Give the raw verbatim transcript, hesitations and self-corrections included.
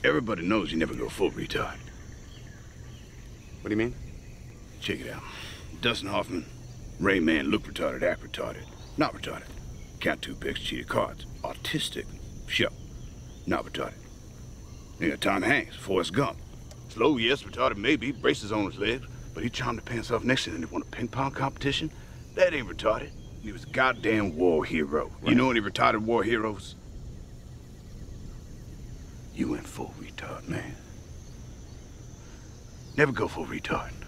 Everybody knows you never go full retard. What do you mean? Check it out. Dustin Hoffman, Rain Man, look retarded, act retarded. Not retarded. Count two picks, cheated cards. Autistic. Show. Not retarded. You got Tom Hanks, Forrest Gump. Slow, yes, retarded maybe, braces on his legs, but he charmed the pants off next to him and he won a ping pong competition. That ain't retarded. He was a goddamn war hero. Right. You know any retarded war heroes? You went full retard, man. Never go full retard.